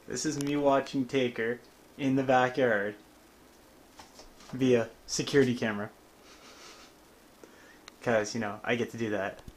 This is me watching Taker in the backyard via security camera. Because, you know, I get to do that.